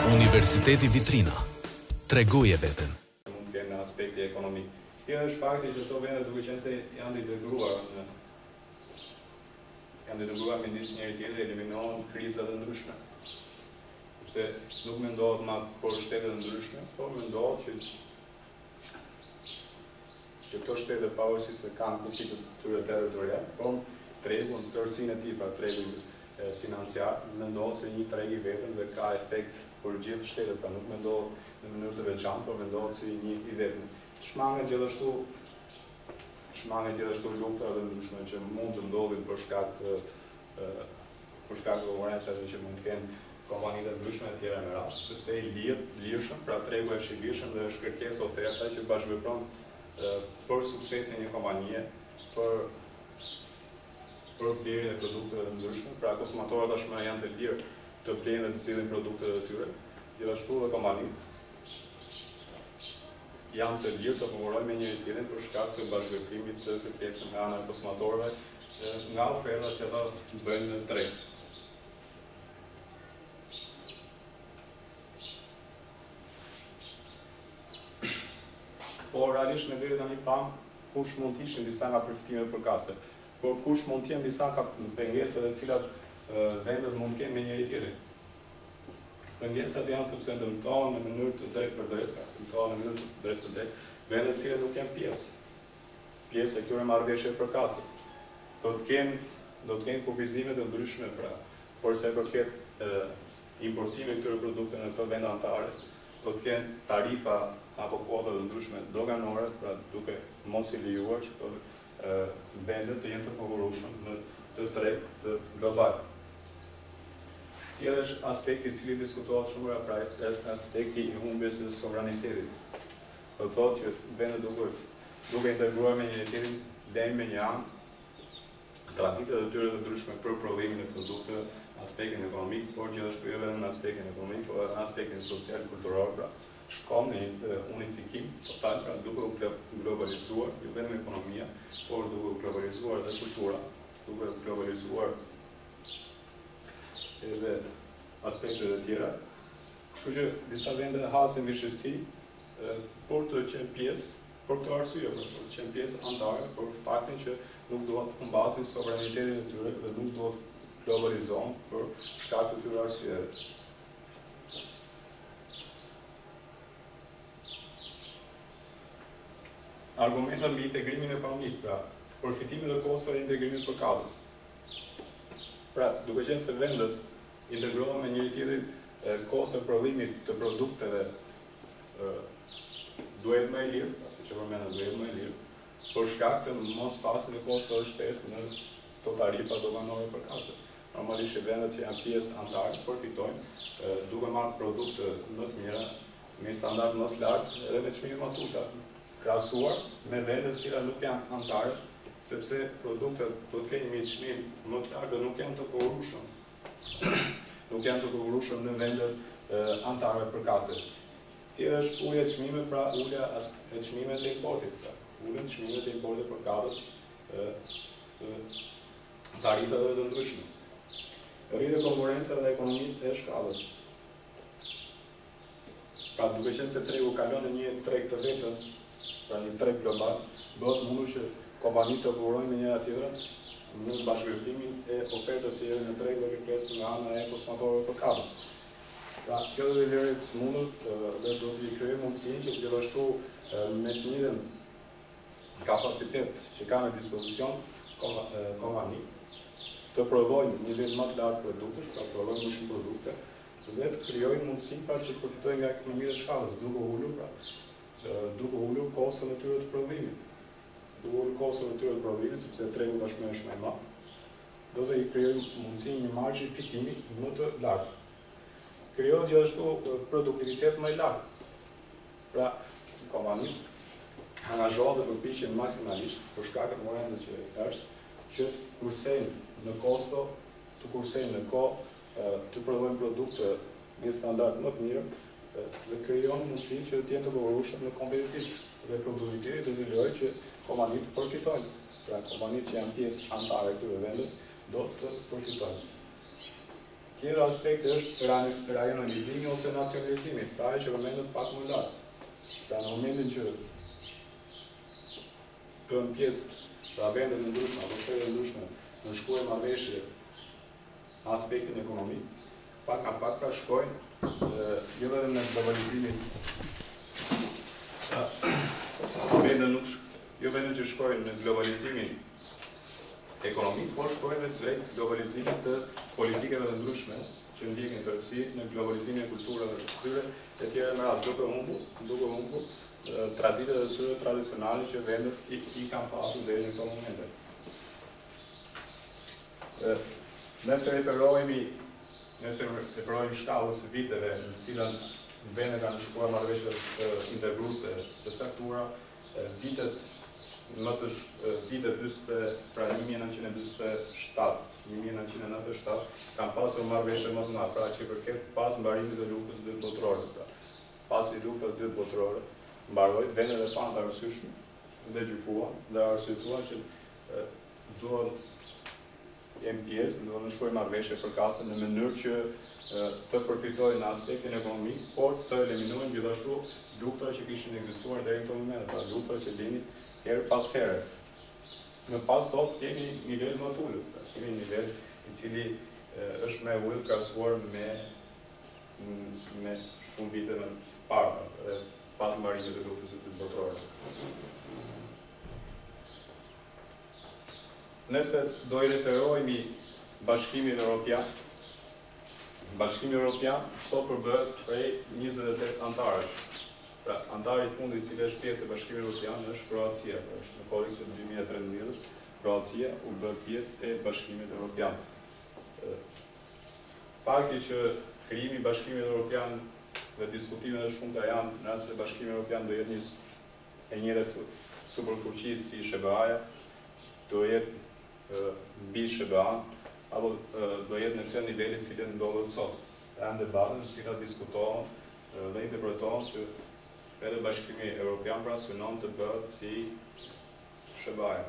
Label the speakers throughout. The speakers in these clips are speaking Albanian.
Speaker 1: Universiteti Vitrina. Treguje veten.
Speaker 2: Mund të kenë në aspekti ekonomik. Kjo është fakti që këto vende duke qenë se janë të dëgruar midis njëri tjetrit, eliminohen krizat e ndryshme. Sepse nuk mendohet ma për shtetet e ndryshme, por mendohet që këto shtete pavarësisht se kanë kufit të tyre territorial, por tregun, tërësinë e tij, pra tregun financiar, mendohet se një treg i vetëm dhe ka efekt për gjithë shtetet, pra nuk mendohet në mënyrë të veçantë, por mendohet si një i vetëm. Shmanget gjithashtu lufta të ndryshme që mund të ndodhin për shkak të konkurrencave që mund të kenë kompanitë të ndryshme të tjera me radhë, sepse i lirshëm, pra tregu është i lirshëm dhe është kërkesë oferta që bashkëvepron për suksesin e një kompanie, për blerjen e produkteve të ndryshme, pra konsumatorët tashmë janë të lirë të blenë dhe të cilin produktet e tyre, gjithashtu dhe kompanitë janë të lirë të konkurrojnë me njëri tjetrin për shkak të bashkëveprimit të kërkesës nga ana e konsumatorëve nga ofertat që ata bëjnë në treg. Por realisht në deri tani pam kush mund të ishin disa nga përfitimet e përkatëse, por kush mund të jenë disa nga pengesat e cilat vendet mund të kenë me njëri tjetrin. Pengesat janë sepse dëmtohen në mënyrë të drejtë për drejtë, vendet të cilat nuk janë pjesë e këtyre marrëveshjeve përkatëse. Do të kenë kufizime të ndryshme, pra, por sa i përket importimit këtyre produkteve në këto vende anëtare, do të kenë tarifa apo kuota të ndryshme doganore, pra duke mos i lejuar që këto vende të jenë të konkurrueshëm në të treg të global. Tjetër është aspekti i cili diskutohet shumë, pra është aspekti i humbjes së sovranitetit. Do thotë që vendet duke integruar me njëri tjetrin lejnë me një anë traditat e tyre të ndryshme për prodhimin e produkteve, aspektin ekonomik, por gjithashtu jo vetëm në aspektin ekonomik, por në aspektin social, kulturor, pra shkon në një unifikim total, pra duke u globalizuar, jo vetëm ekonomia, por duke u globalizuar edhe kultura, duke u globalizuar edhe aspektet e tjera. Kështu që disa vende hasin vështirësi për të qenë pjesë, për këtë arsye, për të qenë pjesë anëtare, për faktin që nuk duhet të humbasin sovranitetin e tyre dhe nuk duhet të globalizohen për shkak të këtyre arsyeve. Argumenta mbi integrimin ekonomik, pra përfitimet dhe kostot e integrimit përkatës. Pra, duke qenë se vendet integrohen me njëri tjetrin, kosto e prodhimit të produkteve duhet më e lirë, siç e përmendëm, duhet më e lirë, për shkak të mos pasjes së kostove të shtesë në këto tarifa doganore përkatëse. Normalisht vendet që janë pjesë anëtare përfitojnë duke marrë produkte më të mira, me standard më të lartë edhe me çmime më të ulta, krahasuar me vendet që nuk janë anëtare, sepse produktet do të kenë një çmim më të lartë dhe nuk janë të konkurrueshëm. Nuk janë të konkurrueshëm në vendet anëtare përkatëse. Tjetër është ulja e çmimeve, pra ulja e çmimeve të importit, ulën çmimet e importit përkatës tarifave të ndryshme. Rritje konkurrenca dhe ekonominë e shkallës. Pra duke qenë se tregu kalon në një treg të vetëm, pra një treg global, bëhet mundur që kompanitë të konkurrojnë me njëra tjetrën në bashkëveprimin e ofertës së në treg dhe kërkesës nga ana e konsumatorëve përkatës. Pra, kjo do të vlerë mundur dhe do të krijojë mundësinë që gjithashtu me të njëjtën kapacitet që kanë në dispozicion kompani të prodhojnë një nivel më të lartë produktesh, pra prodhojnë më shumë produkte, dhe të krijojnë mundësinë pra që përfitojnë nga ekonomia e shkallës, duke ulur kostot e tyre të prodhimit. Duke ulur kostot e tyre të prodhimit, sepse tregu tashmë është më i madh, do të i krijojnë mundësinë një marzhi fitimi më të lartë. Krijohet gjithashtu produktivitet më i lartë. Pra, kompanitë angazhohen dhe përpiqen maksimalisht për shkak të konkurrencës që është, që kursejnë në kosto, të kursejnë në kohë, të prodhojnë produkte me standard më të mirë dhe krijojnë mundësinë që të jenë të konkurrueshëm në kompetitiv dhe produktiviteti do të lejojë që kompanitë të përfitojnë. Pra, kompanitë që janë pjesë anëtare këtyre vendeve do të përfitojnë. Tjetër aspekt është rajonalizimi ose nacionalizimi, pra që vëmendët pak më lart. Pra në momentin që bën pjesë pra vende të ndryshme, apo shtete të ndryshme, në shkuar marrëveshje aspektin ekonomik, pak pra shkojnë jo vetëm në globalizimin. Jo vetëm që shkojnë në globalizimin ekonomik, por shkojnë drejt globalizimit të politikave të ndryshme që ndjekin tërësisht në globalizimin e kulturave të tyre e tjera me radhë, duke humbur traditat e tyre tradicionale që vendet i kanë pasur deri në këto momente. Nëse referohemi shkallës së viteve në cilën vendet kanë shkuar marrëveshje integruese të caktuara, vitet 1947, pra 1947, kanë pasur marrëveshje më të mëdha, pra që përket pas mbarimit të luftës së dytë botërore. Pasi lufta e dytë botërore mbaroi, vendet e pa të arsyeshme dhe gjykuan dhe arsyetuan që duhet jenë pjesë, do në shkojnë marrëveshje përkatëse në mënyrë që të përfitojnë në aspektin ekonomik, por të eliminojnë gjithashtu luftra që kishin ekzistuar deri në këto momente, pra luftra që linin herë pas here. Në pas sot kemi nivel më të ulët, kemi nivel i cili është më ulët krahasuar me shumë vite më parë, pas mbarimit të luftës së dytë botërore. Nëse do i referohemi Bashkimit Evropian, Bashkimi Evropian sot përbëhet prej 28 antarësh. Pra, antari i fundit i cili është pjesë e Bashkimit Evropian është Kroacia, pra është në kohën e 2013, Kroacia u bë pjesë e Bashkimit Evropian. Fakti që krijimi i Bashkimit Evropian dhe diskutimet e shumta janë nëse Bashkimi Evropian do jetë një superfuqi si SBA-ja, do jetë mbi SBA, apo do jetë në këtë nivelit që cilët ndodhet sot. Janë debatën në cilat diskutohen dhe interpretohen që edhe Bashkimi Evropian pra synon të bëhet si SBA-ja.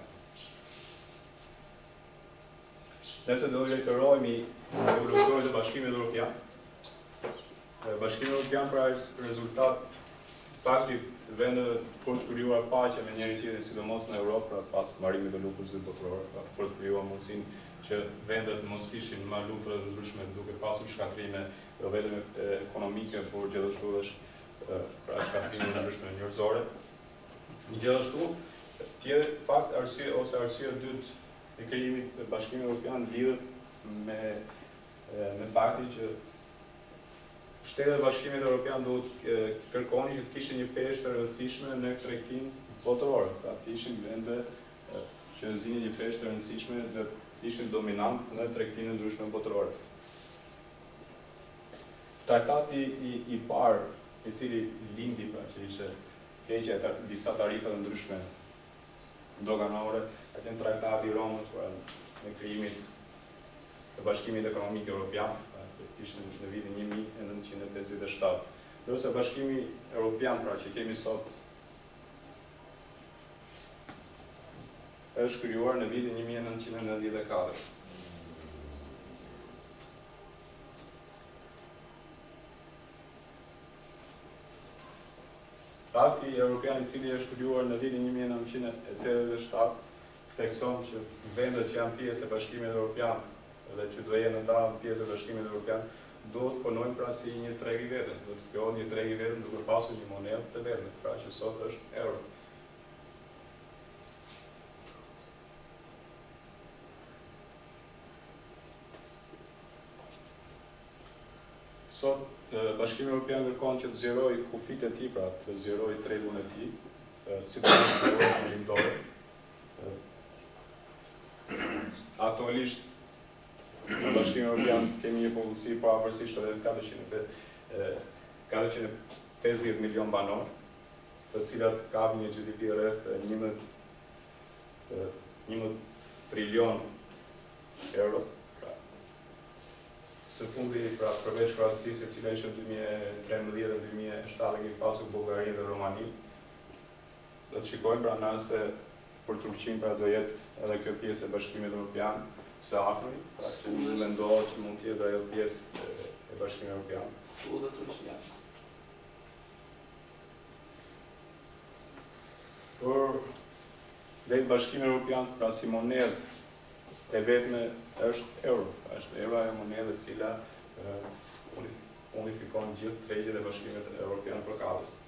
Speaker 2: Nëse do i referohemi evolucionit të Bashkimit Evropian, Bashkimi Evropian pra është rezultat fakti vendeve për të krijuar paqe me njëri tjetrin, sidomos në Europë, pra pas mbarimit të luftës së dytë botërore, për të krijuar mundësinë që vendet mos kishin më luftra të ndryshme duke pasur shkatrime jo vetëm ekonomike, por gjithashtu është pra shkatrime të ndryshme njerëzore. Gjithashtu, tjetër fakt arsye e dytë e krijimit të Bashkimit Evropian lidhet me faktin që Shtetet e Bashkimit Evropian duhet kërkonin që të kishin një peshë të rëndësishme në tregtinë botërore. Pra të ishin vende që zinin një peshë të rëndësishme dhe ishin dominant në tregtinë ndryshme botërore. Traktati i parë, i cili lindi pra që ishte heqja e disa tarifa të ndryshme doganore, atë traktati i Romës pra me krijimin të Bashkimit Ekonomik Evropian, ishte në vitin 1957. Ndërsa Bashkimi Evropian, pra që kemi sot, është krijuar në vitin 1994. Akti Evropian i cili është krijuar në vitin 1987 thekson që vendet që janë pjesë e Bashkimit Evropian dhe që do jenë ata pjesë e Bashkimit Evropian, duhet punojnë pra si një treg i vetëm, do të krijohet një treg i vetëm duke pasur një monedhë të vetme, pra që sot është euro. Sot Bashkimi Evropian kërkon që të zgjerojë kufit e tij, pra të zgjerojë tregun e tij, sidomos në lindore. Aktualisht në Bashkimin Evropian kemi një popullsi pavarësisht rreth 450 milion banor, të cilat kapin një GDP rreth 11 trilion euro. Së fundi, pra përveç Kroacisë, e cila ishte në 2013 dhe 2007 kemi pasur Bullgari dhe Romani, do të shikojmë pra nëse për Turqinë pra do jetë edhe kjo pjesë e Bashkimit Evropian, së afërmi, pra që nuk mendohet që mund të jetë ajo pjesë e Bashkimit Evropian.
Speaker 3: Scuda Turqianis.
Speaker 2: Por vetë Bashkimi Evropian, pra si monedë e vetme është euro. Është euro e monedë e cila unifikon gjithë tregjet e Bashkimit Evropian përkatës.